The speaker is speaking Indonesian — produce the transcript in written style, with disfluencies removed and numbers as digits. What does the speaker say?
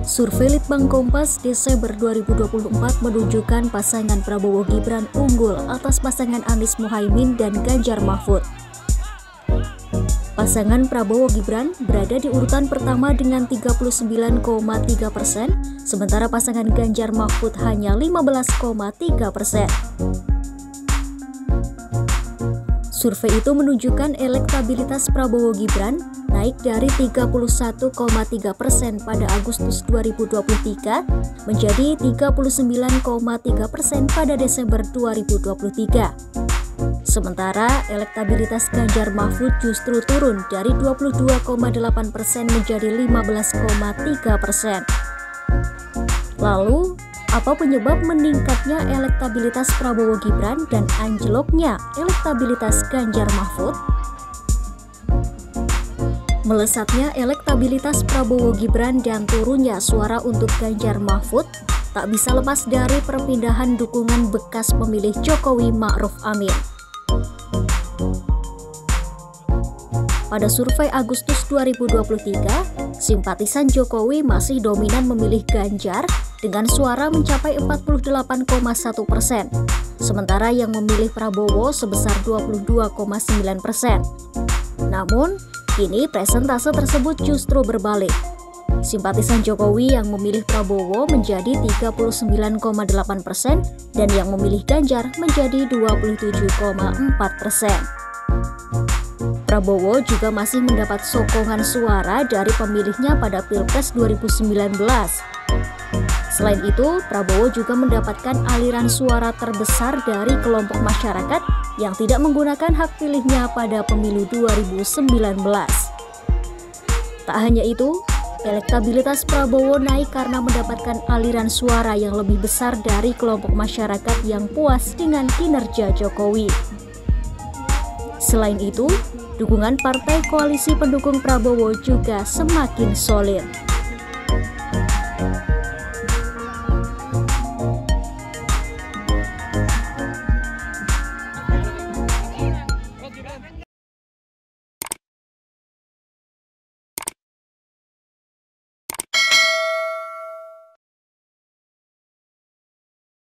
Survei Litbang Kompas Desember 2024 menunjukkan pasangan Prabowo Gibran unggul atas pasangan Anies Muhaimin dan Ganjar Mahfud. Pasangan Prabowo Gibran berada di urutan pertama dengan 39,3%, sementara pasangan Ganjar Mahfud hanya 15,3%. Survei itu menunjukkan elektabilitas Prabowo Gibran naik dari 31,3% pada Agustus 2023 menjadi 39,3% pada Desember 2023. Sementara elektabilitas Ganjar Mahfud justru turun dari 22,8% menjadi 15,3%. Lalu, apa penyebab meningkatnya elektabilitas Prabowo Gibran dan anjloknya elektabilitas Ganjar Mahfud? Melesatnya elektabilitas Prabowo Gibran dan turunnya suara untuk Ganjar Mahfud tak bisa lepas dari perpindahan dukungan bekas pemilih Jokowi Ma'ruf Amin. Pada survei Agustus 2023, simpatisan Jokowi masih dominan memilih Ganjar dengan suara mencapai 48,1%, sementara yang memilih Prabowo sebesar 22,9%. Namun, kini presentase tersebut justru berbalik. Simpatisan Jokowi yang memilih Prabowo menjadi 39,8% dan yang memilih Ganjar menjadi 27,4%. Prabowo juga masih mendapat sokongan suara dari pemilihnya pada Pilpres 2019. Selain itu, Prabowo juga mendapatkan aliran suara terbesar dari kelompok masyarakat yang tidak menggunakan hak pilihnya pada pemilu 2019. Tak hanya itu, elektabilitas Prabowo naik karena mendapatkan aliran suara yang lebih besar dari kelompok masyarakat yang puas dengan kinerja Jokowi. Selain itu, dukungan partai koalisi pendukung Prabowo juga semakin solid.